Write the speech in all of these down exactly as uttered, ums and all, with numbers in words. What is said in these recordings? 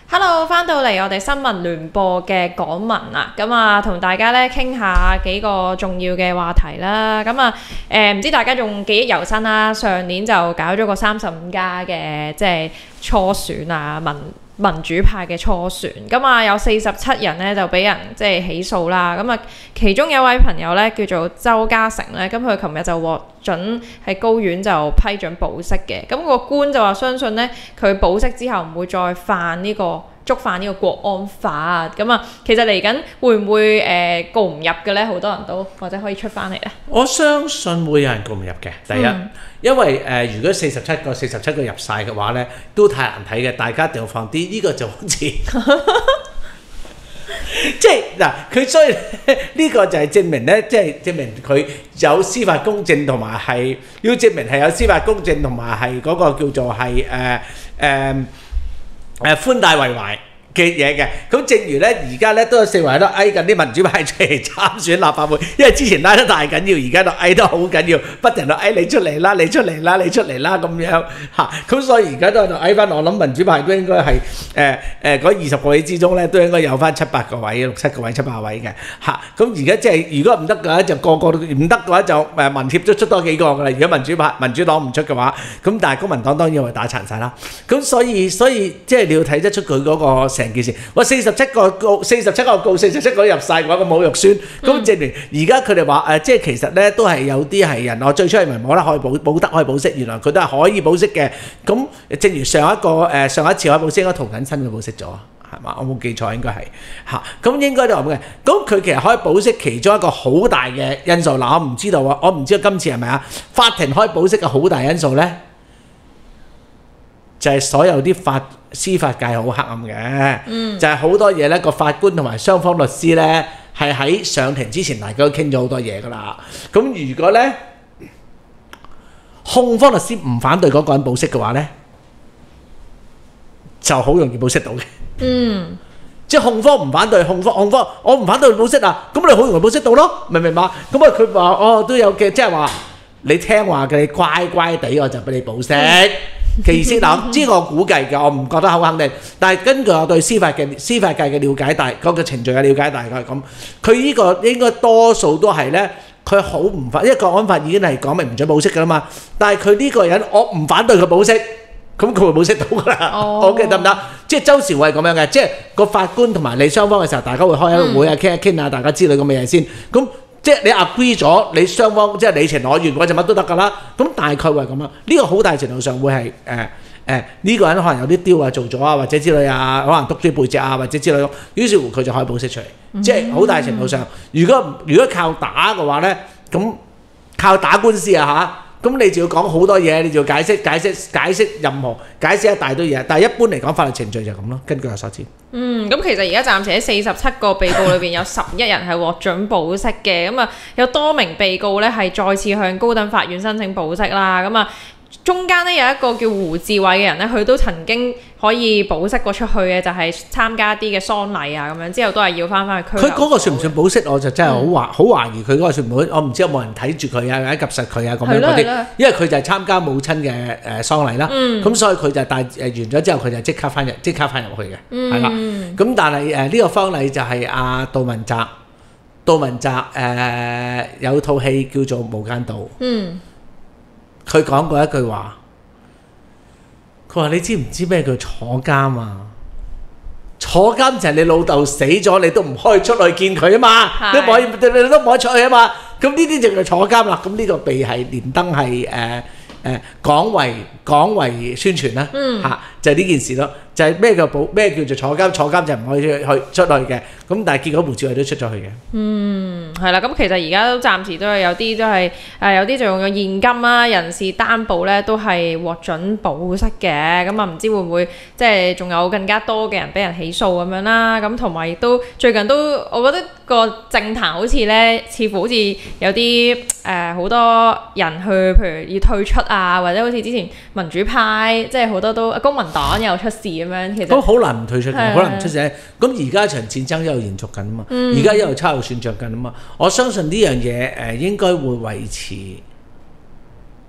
Hello， 翻到嚟我哋新聞聯播嘅港聞啦，咁啊同大家咧傾下幾個重要嘅話題啦，咁啊誒唔知大家仲記憶猶新啦，上年就搞咗個三十五加嘅即係初選啊，民民主派嘅初選，咁啊有四十七人咧就俾人即係起訴啦，咁啊其中有一位朋友咧叫做周家成咧，咁佢琴日就獲准喺高院就批准保釋嘅，咁個官就話相信咧佢保釋之後唔會再犯呢個觸犯呢個國安法，咁啊其實嚟緊會唔會誒、呃、告唔入嘅咧？好多人都或者可以出翻嚟咧。 我相信會有人告唔入嘅。第一，嗯、因為誒、呃、如果四十七個四十七個入晒嘅話咧，都太難睇嘅，大家一定要放啲。呢、這個就好似即係嗱，佢所以呢個就係證明咧，即係證明佢有司法公正同埋係要證明係有司法公正同埋係嗰個叫做係誒誒誒寬大為懷嘅嘢嘅。咁正如咧，而家咧都有四圍喺度嗌緊啲民主派出嚟參選立法會，因為之前拉得太緊要，而家都嗌得好緊要，不停喺度嗌你出嚟啦，你出嚟啦，你出嚟啦咁樣嚇。咁所以而家都喺度嗌翻，我諗民主派都應該係誒誒嗰二十個位之中咧，都應該有翻七八個位、六七個位、七八個位嘅嚇。咁而家即係如果唔得嘅話，就個個都唔得嘅話，就誒民協都出多幾個㗎啦。如果民主派民主黨唔出嘅話，咁但係公民黨當然會打殘晒啦。咁所以所以即係你要睇得出佢嗰個成件事。哇！四十七個告，四十七個告，四十七個入晒嘅話，個侮辱宣。咁證明而家佢哋話誒，即係其實咧都係有啲係人，我最初以為冇得可以保保得可以保釋，原來佢都係可以保釋嘅。咁正如上一個誒、呃、上一次可以保釋，應該涂謹申佢保釋咗，係嘛？我冇記錯應該係嚇。咁應該都係咁嘅。咁佢其實可以保釋其中一個好大嘅因素，嗱我唔知道啊，我唔知道今次係咪啊？法庭可以保釋嘅好大因素咧，就係、是、所有啲法司法界好黑暗嘅，嗯、就係好多嘢咧個法官同埋雙方律師咧係喺上庭之前大家都傾咗好多嘢噶啦。咁如果咧控方律師唔反對嗰個人保釋嘅話咧，就好容易保釋到嘅。嗯，即係控方唔反對，控方控方我唔反對保釋啊，咁你好容易保釋到咯，明唔明白？咁啊佢話哦都有嘅，即係話你聽話嘅，你乖乖地我就俾你保釋。嗯嘅意思嗱，知我估計嘅，我唔覺得好肯定。但係根據我對司法嘅司法界嘅了解，大嗰個程序嘅了解，大概係咁。佢呢個應該多數都係咧，佢好唔反，因為國安法已經係講明唔准保釋㗎啦嘛。但係佢呢個人，我唔反對佢保釋，咁佢會保釋到㗎啦。我嘅得唔得？即係周時會係咁樣嘅，即係個法官同埋你雙方嘅時候，大家會開一個會啊，傾一傾啊，大家知道咁嘅嘢先。咁即係你 agree 咗，你雙方即係你情我願嘅話就乜都得㗎啦。咁大概會係咁樣。呢個好大程度上會係誒誒呢個人可能有啲雕啊做咗啊，或者之類啊，可能篤住背脊啊，或者之類。於是乎佢就可以保釋出嚟。嗯、即係好大程度上，如果如果靠打嘅話咧，咁靠打官司啊嚇。咁你就要講好多嘢，你就要解釋解釋解釋任何解釋一大堆嘢，但係一般嚟講法律程序就係咁咯。根據我所知。嗯， 咁其實而家暫時喺四十七個被告裏邊有十一人係獲准保釋嘅，咁啊有多名被告咧係再次向高等法院申請保釋啦，咁啊。中間咧有一個叫胡志偉嘅人咧，佢都曾經可以保釋過出去嘅，就係、是、參加啲嘅喪禮啊咁樣，之後都係要翻返去拘留。佢嗰個算唔算保釋？我就真係好懷好懷疑佢嗰個算唔算？我唔知有冇人睇住佢啊，或者及實佢啊咁樣嗰啲。因為佢就係參加母親嘅誒喪禮啦，咁、嗯、所以佢就帶誒完咗之後，佢就即刻翻入即刻翻入去嘅，係啦、嗯。咁但係誒呢個喪禮就係阿杜汶澤，杜汶澤誒、呃、有套戲叫做《無間道》。嗯。佢講過一句話，佢話你知唔知咩叫坐監啊？坐監就係你老豆死咗，你都唔可以出去見佢啊嘛，你唔可以，你都唔可以出去啊嘛。咁呢啲就係坐監啦。咁呢個被係連登係誒誒廣為廣為宣傳啦，嚇、嗯啊、就係、是、呢件事咯。就係咩叫保咩叫做坐監？坐監就唔可以去出去嘅。咁但係結果胡志偉都出咗去嘅。嗯， 係啦。咁其實而家都暫時都係有啲都係誒有啲就用咗現金啦、人事擔保咧，都係獲准保釋嘅。咁啊唔知會唔會即係仲有更加多嘅人俾人起訴咁樣啦？咁同埋亦都最近都我覺得個政壇好似咧，似乎好似有啲誒好多人去，譬如要退出啊，或者好似之前民主派即係好多都公民黨又出事咁樣，其實都好難唔退出嘅，好難唔出聲。咁而家場戰爭一路延續緊啊嘛，而家一路差路算賬緊啊嘛。我相信呢樣嘢誒應該會維持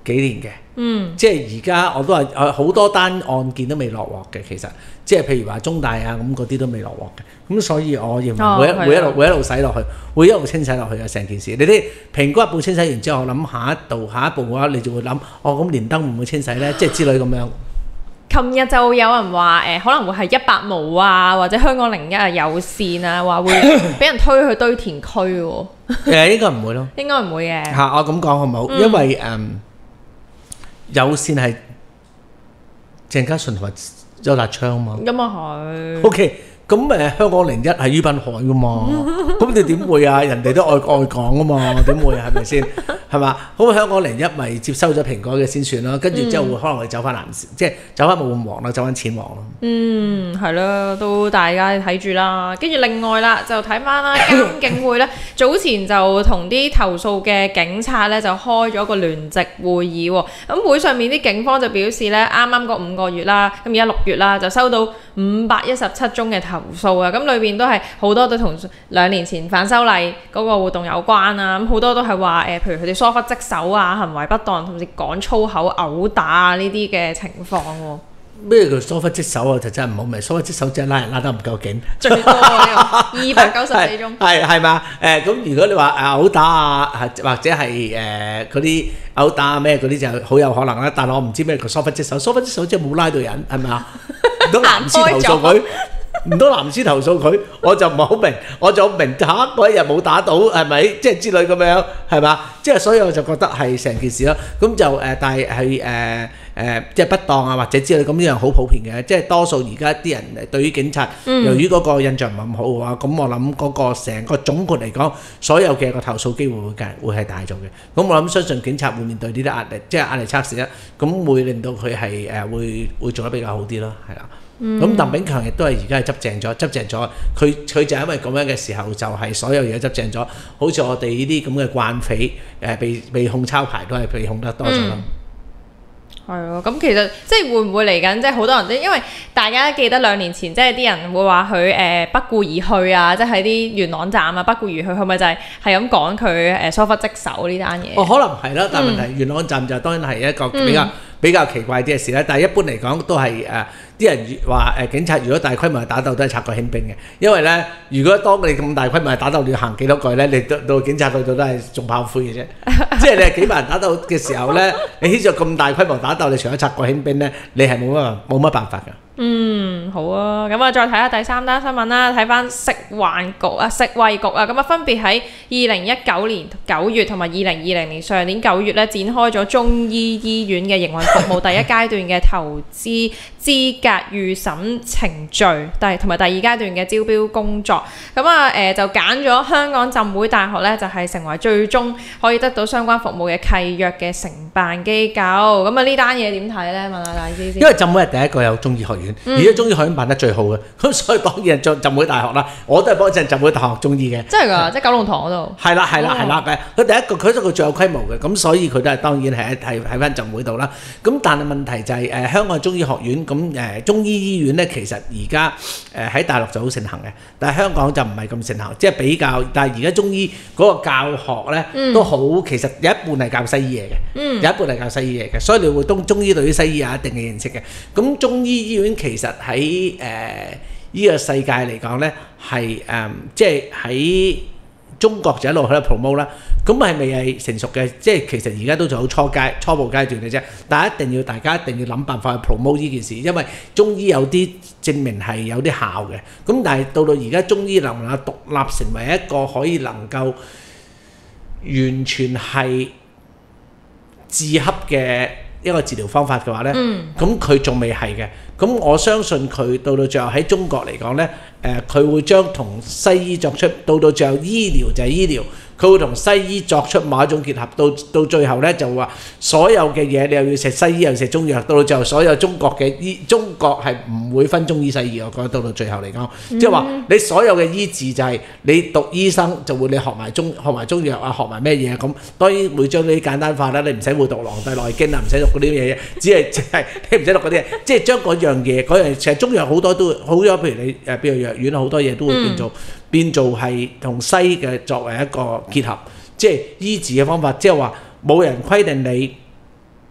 幾年嘅。 嗯， 即係而家我都話誒好多單案件都未落鑊嘅，其實即係譬如話中大啊咁嗰啲都未落鑊嘅，咁所以我認為會一、 哦、 會一路會一路洗落去，會一路清洗落去嘅成件事。你啲蘋果日報清洗完之後，我諗下一度下一步嘅話，你就會諗哦咁連登會唔會清洗咧？即係之類咁樣。 琴日就有人話誒、呃、可能會係一百毛啊，或者香港零一啊有線啊，話會俾人推去堆填區喎。 誒應該唔會咯。 應該唔會嘅。 嚇、啊，我咁講好唔好？嗯、因為誒。嗯有線係鄭家純同埋周達昌嘛？ 咁啊係。 O K，咁誒香港零一係于品海噶嘛？咁你點會啊？人哋都愛愛港噶嘛？點會係咪先？係嘛？咁香港零一咪接收咗蘋果嘅先算咯，跟住之後會可能會走翻藍線，即係走翻冇咁黃啦，走翻淺黃咯。 嗯，係咯，都大家睇住啦。跟住另外啦，就睇翻啦，監警會咧早前就同啲投訴嘅警察咧就開咗個聯席會議喎。咁會上面啲警方就表示咧，啱啱嗰五個月啦，咁而家六月啦，就收到五百一十七宗嘅投訴啊。咁裏邊都係好多都同兩年前反修例嗰個活動有關啊。咁好多都係話誒，譬如佢哋疏忽職守啊，行為不當，同時講粗口、毆打啊呢啲嘅情況喎。 咩叫疏忽職守啊？就真係唔好明，疏忽職守即係拉人拉得唔夠勁。 最多啊！二百九十四宗。 係係嘛？誒咁、呃、如果你話誒毆打啊，或者係誒嗰啲毆打啊咩嗰啲就好有可能啦。但係我唔知咩叫疏忽職守，疏忽職守即係冇拉到人係咪啊？唔通藍絲投訴佢？唔通藍絲投訴佢？我就唔係好明，我就明嚇嗰一日冇打到係咪？即係之類咁樣係嘛？即係所以我就覺得係成件事咯。咁就誒、呃，但係係誒誒，即係不當啊或者之類咁呢樣好普遍嘅。即係多數而家啲人對於警察，嗯、由於嗰個印象唔係咁好嘅話，咁我諗嗰個成個總括嚟講，所有嘅個投訴機會會計會係大咗嘅。咁我諗相信警察會面對呢啲壓力，即係壓力測試啦。咁會令到佢係誒會會做得比較好啲咯，係啦。咁鄧、嗯、炳強亦都係而家係執正咗，執正咗。佢佢就因為咁樣嘅時候，就係、是、所有嘢執正咗。好似我哋呢啲咁嘅慣匪，誒、呃、被被控抄牌都係被控得多咗咯。 係啊、嗯，咁其實即係會唔會嚟緊？即係好多人都因為大家記得兩年前，即係啲人會話佢誒不顧而去啊，即係喺啲元朗站啊不顧而去，係咪就係係咁講佢誒疏忽職守呢單嘢？哦， 可能係啦，但係問題、嗯、元朗站就當然係一個比較、嗯、比較奇怪啲嘅事啦。但係一般嚟講都係誒。呃啲人話誒警察如果大規模打鬥都係拆過輕兵嘅，因為咧如果當你咁大規模打鬥，你要行幾多個咧？你到到警察去到都係仲炮灰嘅啫。即係你係幾萬人打鬥嘅時候咧，你起咗咁大規模打鬥，你除咗拆過輕兵咧，你係冇乜冇乜辦法㗎。嗯， 好啊，咁啊再睇下第三單新聞啦，睇翻食環局啊、食衛局啊，咁啊分別喺二零一九年九月同埋二零二零年上年九月咧展開咗中醫醫院嘅營運服務第一階段嘅投資資格預審程序，第同埋第二階段嘅招標工作，咁啊誒就揀咗香港浸會大學咧，就係、是、成為最終可以得到相關服務嘅契約嘅承辦機構。咁啊呢單嘢點睇咧？問下大師先。 因為浸會係第一個有中醫學院。 嗯、 而家中醫學院辦得最好嘅，咁所以當然係浸浸會大學啦。我都係幫襯浸會大學中醫嘅。真係㗎，即係九龍塘嗰度。係啦係啦係啦，佢第一個佢都佢最有規模嘅，咁所以佢都係當然係喺喺翻浸會度啦。咁但係問題就係、是、誒、呃、香港中醫學院咁誒、呃、中醫醫院咧，其實而家誒喺大陸就好盛行嘅，但係香港就唔係咁盛行，即係比較。但係而家中醫嗰個教學咧、嗯、都好，其實有一半係教西醫嘢嘅，嗯、有一半係教西醫嘢嘅，所以你會東中醫對於西醫有一定嘅認識嘅。咁中醫醫院其實喺誒呢個世界嚟講咧，係誒、呃、即係喺中國就一路喺度 promote 啦。咁係未係成熟嘅？即係其實而家都仲好初階、初步階段嘅啫。但係一定要大家一定要諗辦法去 promote 呢件事，因為中醫有啲證明係有啲效嘅。咁但係到到而家中醫能唔能夠獨立成為一個可以能夠完全係自洽嘅一個治療方法嘅話咧，咁佢仲未係嘅。咁我相信佢到到最後喺中國嚟講咧，誒、呃、佢會將同西醫作出，到到最後醫療就係醫療，佢會同西醫作出某一種結合，到到最後咧就話所有嘅嘢你又要食西醫又要食中藥，到到最後所有中國嘅醫中國係唔會分中醫西醫，我覺得到到最後嚟講，即係話你所有嘅醫治就係你讀醫生就會你學埋中學埋中藥啊，學埋咩嘢咁，當然會將呢啲簡單化啦，你唔使會讀《黃帝內經》啊，唔使讀嗰啲嘢嘢，只係即係你唔使讀嗰啲嘢，即係將嗰樣嘢嗰樣其實中藥好多都好多，譬如你誒譬如藥丸好多嘢都會變做、嗯、變做係同西嘅作為一個結合，即係醫治嘅方法，即係話冇人規定你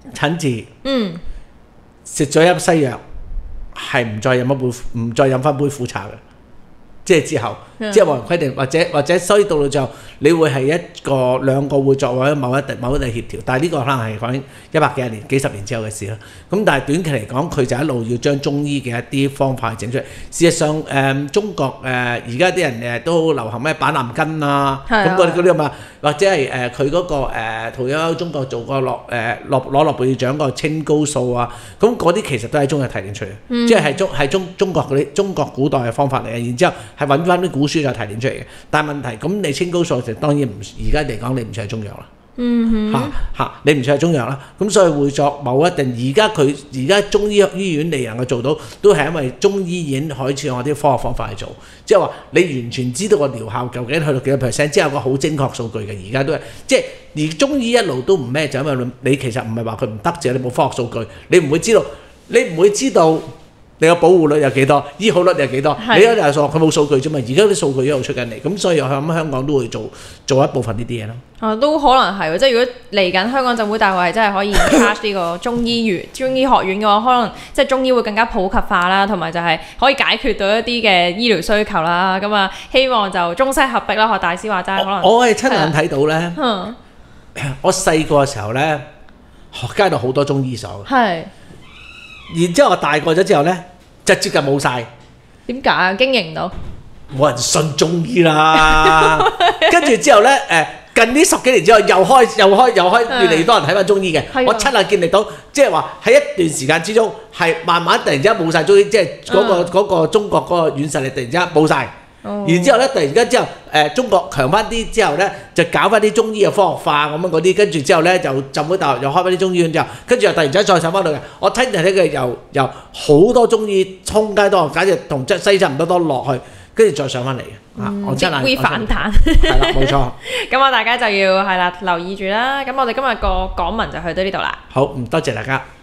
診治， 嗯， 食咗一粒西藥，係唔再飲一杯唔再飲翻杯苦茶嘅。即係之後， 嗯即係冇人規定，或者或者所以到到最後，你會係一個兩個會作為某一定某一定協調，但係呢個可能係講一百幾廿年、幾十年之後嘅事啦。咁但係短期嚟講，佢就一路要將中醫嘅一啲方法去整出嚟。事實上，誒、呃、中國誒而家啲人誒都流行咩板藍根啊，咁嗰啲嗰啲咁啊，或者係誒佢嗰個誒屠呦呦中國做過諾誒諾攞諾貝爾獎個青蒿素啊，咁嗰啲其實都係中藥提煉出嚟， 嗯、 即係係中係中中國嗰啲中國古代嘅方法嚟嘅，然之後。係揾翻啲古書就提煉出嚟嘅，但係問題咁你青蒿素就當然唔而家嚟講你唔算係中藥啦， 嗯嚇嚇你唔算係中藥啦，咁所以會作某一定而家佢而家中醫醫院嚟能夠做到，都係因為中醫已經開始用啲科學方法去做，即係話你完全知道個療效究竟去到幾多 percent， 之後有個好精確數據嘅，而家都係即係而中醫一路都唔咩，就因為你其實唔係話佢唔得，就係你冇科學數據，你唔會知道，你唔會知道。你個保護率有幾多？醫好率有幾多？你一日數佢冇數據啫嘛，而家啲數據一路出緊嚟，咁所以我諗香港都會做做一部分呢啲嘢咯。 啊，都可能係喎，即係如果嚟緊香港浸會大學係真係可以 charge 呢個中醫院、中醫學院嘅話，可能即係中醫會更加普及化啦，同埋就係可以解決到一啲嘅醫療需求啦。咁啊，希望就中西合璧啦，學大師話齋，可能我係親眼睇到咧。 嗯， 我細個嘅時候咧，學街度好多中醫所。 係。 然之後我大個咗之後咧，就接近冇晒。 點解啊？經營唔到？ 冇人信中醫啦。跟住之後咧，誒近呢十幾年之後，又開又開又開，越嚟越多人睇翻中醫嘅。我親眼見歷到，即係話喺一段時間之中，係慢慢突然之間冇晒中醫，即係嗰個嗰個中國嗰個軟實力突然之間冇晒。然之後咧，突然間之後，誒中國強翻啲之後咧，就搞翻啲中醫嘅科學化咁樣嗰啲，跟住之後咧就浸會大學又開翻啲中醫院之後，跟住又突然之間再上翻去嘅。我睇人睇佢由由好多中醫衝街多，簡直同即西差唔多多落去，跟住再上翻嚟嘅。啊，我真係會反彈。 係啦，冇錯。 咁我大家就要係啦，留意住啦。咁我哋今日個講文就去到呢度啦。 好，唔多謝大家。